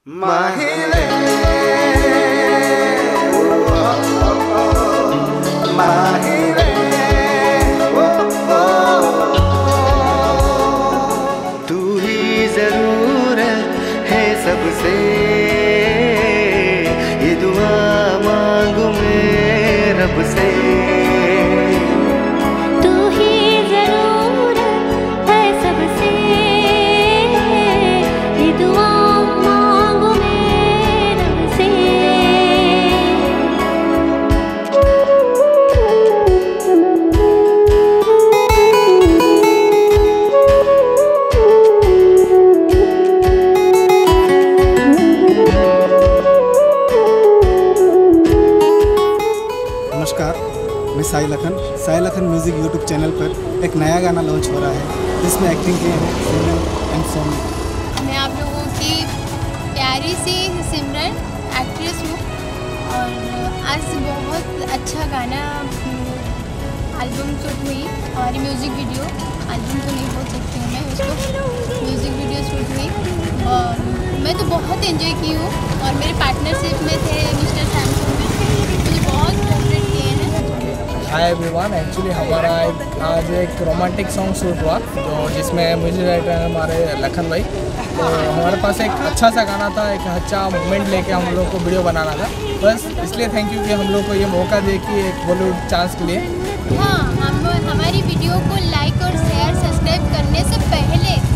माहिले माहिले तू ही जरूरत है सबसे, ये दुआ मांगू मैं रब से। तू ही जरूरत है सबसे, ये दुआ मांगू मैं रब से। नमस्कार, मैं Sai Lakhan music YouTube channel पर एक नया गाना लॉन्च हो रहा है जिसमें एक्टिंग किए हैं सिमरन एंड सोमी। मैं आप लोगों की प्यारी सी सिमरन एक्ट्रेस हूँ और आज बहुत अच्छा गाना एल्बम शूट हुई। हमारी म्यूज़िक वीडियो, एल्बम तो नहीं बोल सकती हूँ मैं उसको, म्यूज़िक वीडियो शूट हुई और मैं तो बहुत एंजॉय की हूँ। और मेरे पार्टनरशिप में थे मिस्टर सैमसंग में, मुझे बहुत कोऑपरेट किए हैं। हाय एवरीवन, एक्चुअली हमारा आज एक रोमांटिक सॉन्ग शूट हुआ तो जिसमें म्यूजिक राइटर हैं हमारे लखन भाई। तो हमारे पास एक अच्छा सा गाना था, एक अच्छा मोमेंट लेके हम लोग को वीडियो बनाना था। बस इसलिए थैंक यू कि हम लोग को ये मौका दे कि एक बॉलीवुड चांस के लिए। हाँ, हम हमारी वीडियो को लाइक और शेयर सब्सक्राइब करने से पहले